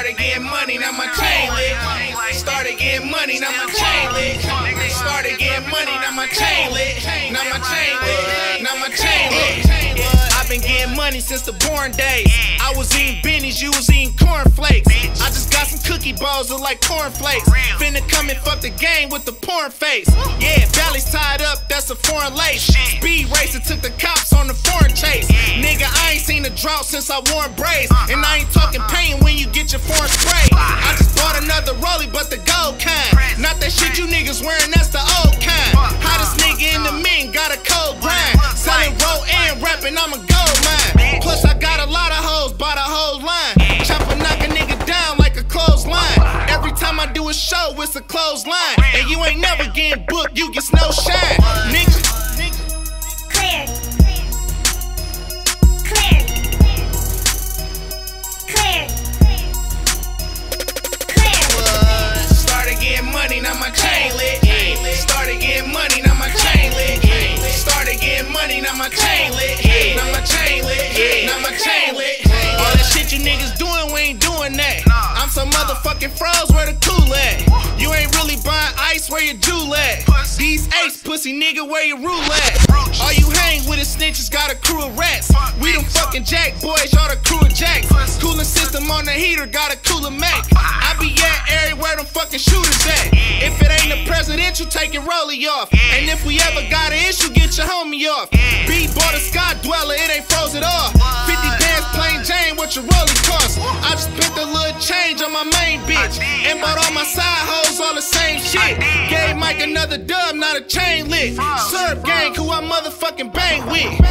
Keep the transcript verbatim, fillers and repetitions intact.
Started getting money, now my chain lit. Started getting money, now my chain lit. Started getting money, now my chain lit. Now my chain lit. Now my chain lit. I've been getting money since the born days. I was eating bennies, you was eating cornflakes. I just got some cookie balls that like cornflakes. Finna come and fuck the game with the porn face. Yeah, belly's tied up, that's a foreign lace. Speed racer took the cops on the foreign chase. Nigga, I ain't seen a drought since I wore braids. And I ain't talking pain when you get your foreign spray. I just bought another rollie, but the gold kind. Not that shit you niggas wearing, that's the old kind. Hottest nigga in the men, got a cold grind. Selling roll and rapping, I'm a gold mine. Plus I got a lot of hoes by the whole line. Chop and knock a nigga down like a clothesline. Every time I do a show, it's a clothesline. And you ain't never getting booked, you get snow shine. Nigga. Clear. Clear. Clear. Clear. Started getting money, now my chain lit. Started getting money, now my chain lit. Started getting money, now my chain lit. Now my chain lit. Now my chain lit. All that shit you niggas doing, we ain't doing that. I'm some motherfucking froze, where the cool at? You ain't really buying ice, where your jewel at? These ace pussy nigga, where your rule at? All you hang with is snitches, got a crew of rats. We them fucking jack boys, y'all the crew of jacks. Cooling system on the heater, got a cooler Mac. I be at everywhere them fucking shooters at. If it ain't the presidential, take your rollie off. And if we ever got an issue, get your homie off. B bought a Sky Dweller, it ain't froze at all. fifty bands plain Jane, what your rollie cost? I just spent a little change on my main bitch. And bought all my side hoes all the same shit. Gave Mike another dub, not a chain lit. Serve gang, who I motherfucking bang with.